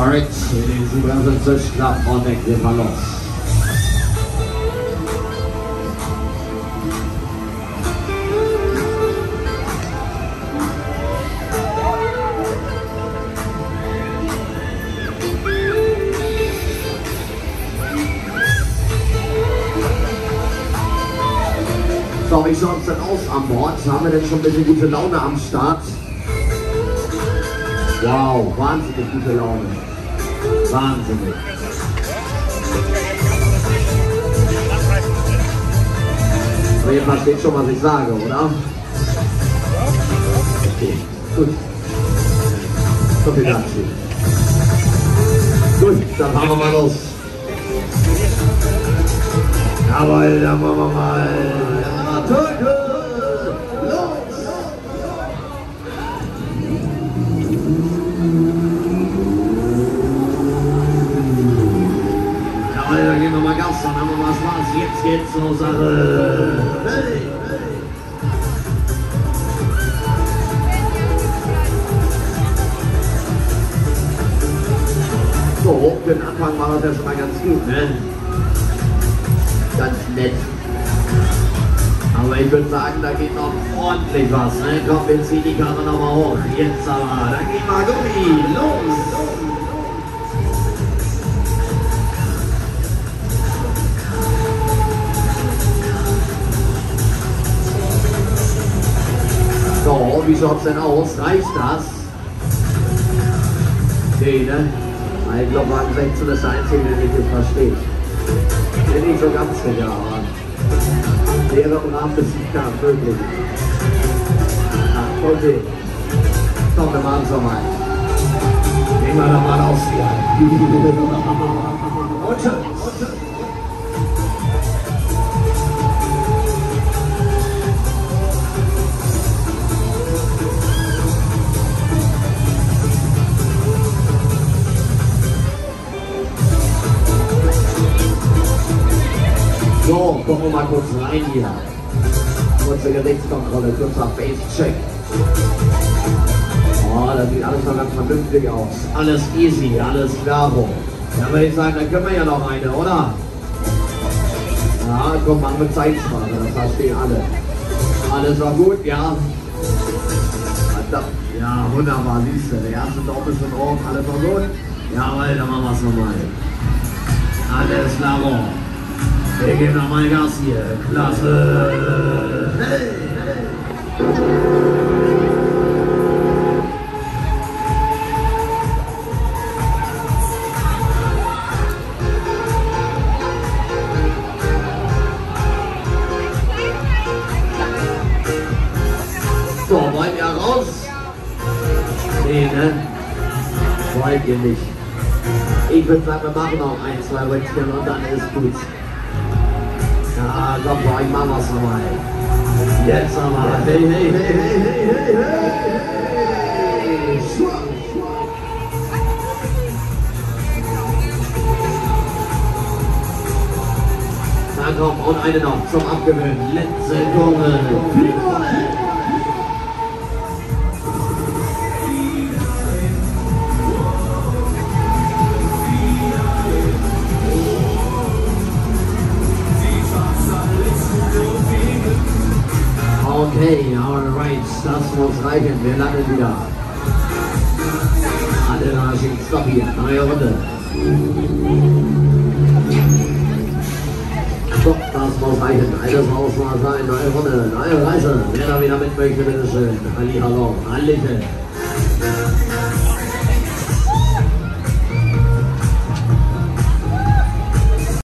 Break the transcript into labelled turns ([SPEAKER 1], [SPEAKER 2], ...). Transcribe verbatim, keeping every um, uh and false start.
[SPEAKER 1] Alright, die siebenundsiebzig Club Piontek, wir fahren los. So, wie schaut es denn aus an Bord? Haben wir denn schon ein bisschen gute Laune am Start? Wow, wahnsinnig gute Laune. Wahnsinnig. Aber ihr versteht schon, was ich sage, oder? Okay, gut. So viel dazu. Gut, dann fahren wir mal los. Jawohl, dann machen wir mal. Türke! Los! Jawohl, dann gehen wir mal Gas, dann haben wir mal Spaß. Jetzt geht's zur Sache. Hey, hey. So, für den Anfang war das ja schon mal ganz gut, ne? Ganz nett. Aber ich würde sagen, da geht noch ordentlich was, ne? Komm, wir ziehen die Karre nochmal hoch. Jetzt aber, da geht mal Gummi. Los! So, wie schaut's denn aus? Reicht das? Nee, ne? Ich glaube, Wagen sechzehn ist der einzige, der nicht das versteht. Bin nicht so ganz sicher, aber wäre im Rahmen des Siegkampfs möglich. Ah, okay. Komm, wir machen es nochmal. Gehen wir doch mal aus hier. Und schon. So, gucken wir mal kurz rein hier. Kurze Gesichtskontrolle, kurzer Face-Check. Oh, das sieht alles noch ganz vernünftig aus. Alles easy, alles klaro. Ja, würde ich sagen, dann können wir ja noch eine, oder? Ja, komm, machen wir Zeitspanne, das verstehen alle. Alles war gut, ja? Ja, wunderbar, siehst du. Der erste Dorf ist in Ordnung, alles war gut. Jawohl, dann machen wir es nochmal. Alles klaro. Wir geben nochmal Gas hier. Klasse! Hey, hey. So, wollt ihr raus? Nee, ne? Wollt ihr nicht. Ich würde sagen, wir machen noch ein, zwei Rückchen und dann ist gut. Ja, komm, boah, ich mach was nochmal. Jetzt aber. Hey, hey, hey, hey, hey, hey, hey. Schwach, schwach. Na komm, und eine noch zum Abgewöhnen. Letzte Kurve. Okay, alright, das muss reichen, wir landen wieder. Adrenalin, stopp hier, neue Runde. Stopp, das muss reichen, alles muss mal sein, neue Runde, neue Reise. Wer da wieder mit möchte, bitteschön. Halli, hallo, Hallöchen.